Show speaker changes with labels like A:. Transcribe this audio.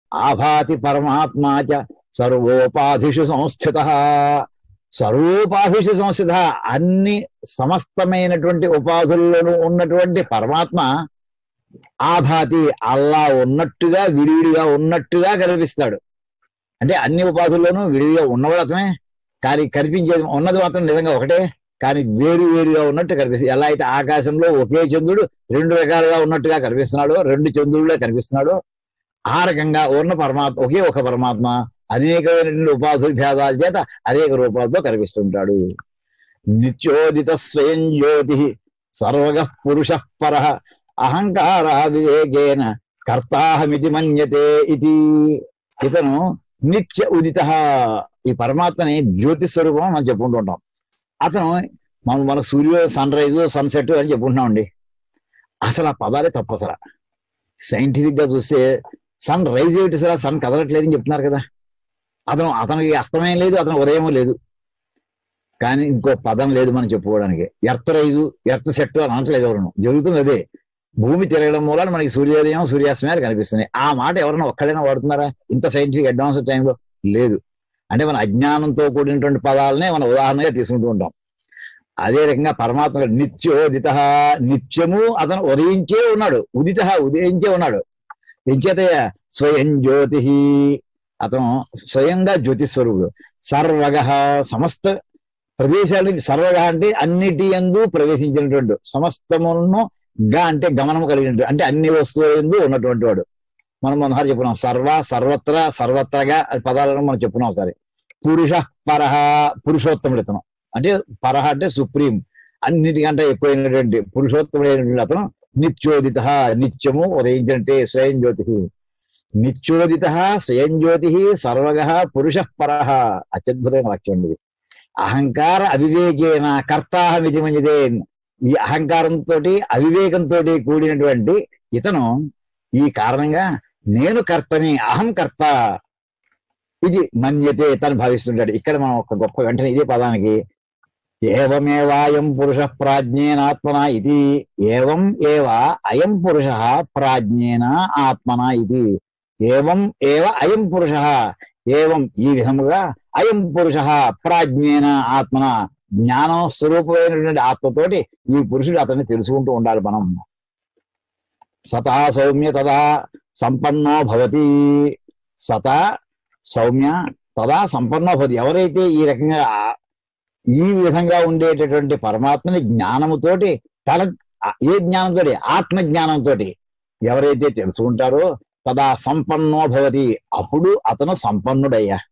A: ఆభాతి పరమాత్మాచ సర్వోపాధిషు సంస్థిత. సర్వోపాధిషు సంస్థిత, అన్ని సమస్తమైనటువంటి ఉపాధుల్లోనూ ఉన్నటువంటి పరమాత్మ ఆభాతి, అల్లా ఉన్నట్టుగా విడివిడిగా ఉన్నట్టుగా కనిపిస్తాడు. అంటే అన్ని ఉపాధుల్లోనూ విడివిగా ఉన్నవాడు అతనే, కానీ కనిపించేది ఉన్నది మాత్రం నిజంగా ఒకటే, కానీ వేరు వేరుగా ఉన్నట్టు కనిపిస్తుంది. ఎలా అయితే ఆకాశంలో ఒకే చంద్రుడు రెండు రకాలుగా ఉన్నట్టుగా కనిపిస్తున్నాడు, రెండు చంద్రుడులే కనిపిస్తున్నాడు, ఆ రకంగా ఉన్న పరమాత్మ ఒకే ఒక పరమాత్మ అనేకమైనటువంటి ఉపాధుల భేదాల చేత అనేక రూపాలతో కనిపిస్తుంటాడు. నిత్యోదిత స్వయం జ్యోతి సర్వగ పురుష పర అహంకార వివేకేన కర్తాహమితి మన్యతే ఇది. ఇతను నిత్య ఉదిత, ఈ పరమాత్మని జ్యోతి స్వరూపం మనం చెప్పుకుంటూ ఉంటాం. అతను మన సన్ రైజ్ సన్సెట్ అని చెప్పుకుంటున్నామండి. అసలు ఆ పదాలే తప్పు. అసలు సైంటిఫిక్ గా చూస్తే సన్ రైజ్ ఏమిటి, అసలు సన్ కదలట్లేదని చెప్తున్నారు కదా. అతనికి అస్తమయం లేదు, అతను ఉదయం లేదు, కానీ ఇంకో పదం లేదు మనం చెప్పుకోవడానికి. ఎర్త్ రైజు ఎర్త్ సెట్ అని అనట్లేదు ఎవరు. జరుగుతుంది అదే. భూమి తిరగడం మూలాన మనకి సూర్యోదయం సూర్యాస్తమయాలు కనిపిస్తున్నాయి. ఆ మాట ఎవరైనా ఒక్కడైనా వాడుతున్నారా ఇంత సైంటిఫిక్ అడ్వాన్స్ టైంలో? లేదు. అంటే మన అజ్ఞానంతో కూడినటువంటి పదాలనే మనం ఉదాహరణగా తీసుకుంటూ ఉంటాం. అదే రకంగా పరమాత్మ నిత్యోదిత, నిత్యము అతను ఉదయించే ఉన్నాడు. ఉదిత ఉదయించే ఉన్నాడు. ఎంచేత స్వయం జ్యోతి, అతను స్వయంగా జ్యోతి స్వరూపుడు. సర్వగ, సమస్త ప్రదేశాలకి, సర్వగ అంటే అన్నిటి యందు ప్రవేశించినటువంటి, సమస్తమును గా అంటే గమనము కలిగినటువంటి, అంటే అన్ని వస్తువుల యందు ఉన్నటువంటి వాడు. మనం మనహారు చెప్పుకున్నాం. సర్వ, సర్వత్ర, సర్వత్రగా పదాలను మనం చెప్పుకున్నాం సరే. పురుష పరహ, పురుషోత్తముడు ఇతను. అంటే పరహ అంటే సుప్రీం, అన్నిటికంటే ఎక్కువైనటువంటి పురుషోత్తముడైనటువంటి అతను. నిత్యోదిత, నిత్యము ఉదయించినట్టే స్వయం జ్యోతి. నిత్యోదిత స్వయం జ్యోతి సర్వగ పురుష పరహ. అత్యద్భుతమైన వాక్యం అండి. అహంకార అవివేకేన కర్తాహమితి మన్యతే. ఈ అహంకారంతో అవివేకంతో కూడినటువంటి ఇతను ఈ కారణంగా నేను కర్తని, అహం కర్త ఇది మన్యతే తను భావిస్తుంటాడు. ఇక్కడ మనం ఒక గొప్ప వెంటనే ఇదే పదానికి ఏవమేవాయం పురుష ప్రాజ్ఞేనాత్మన ఇది, ఏవం ఏవ అయం పురుష ప్రాజ్ఞేన ఆత్మన ఇది. ఏవం ఏవ అయం పురుష, ఏవం ఈ విధముగా, అయం పురుష ప్రాజ్ఞేన ఆత్మన, జ్ఞానం స్వరూపమైనటువంటి ఆత్మతోటి ఈ పురుషుడు అతన్ని తెలుసుకుంటూ ఉండాలి మనం. సతా సౌమ్య తదా సంపన్నో భవతి. సత సౌమ్య తదా సంపన్నో భవతి. ఎవరైతే ఈ రకంగా ఈ విధంగా ఉండేటటువంటి పరమాత్మని జ్ఞానముతోటి, ఏ జ్ఞానంతో, ఆత్మజ్ఞానంతో ఎవరైతే తెలుసుకుంటారో తదా సంపన్నో భవతి, అప్పుడు అతను సంపన్నుడయ్యా.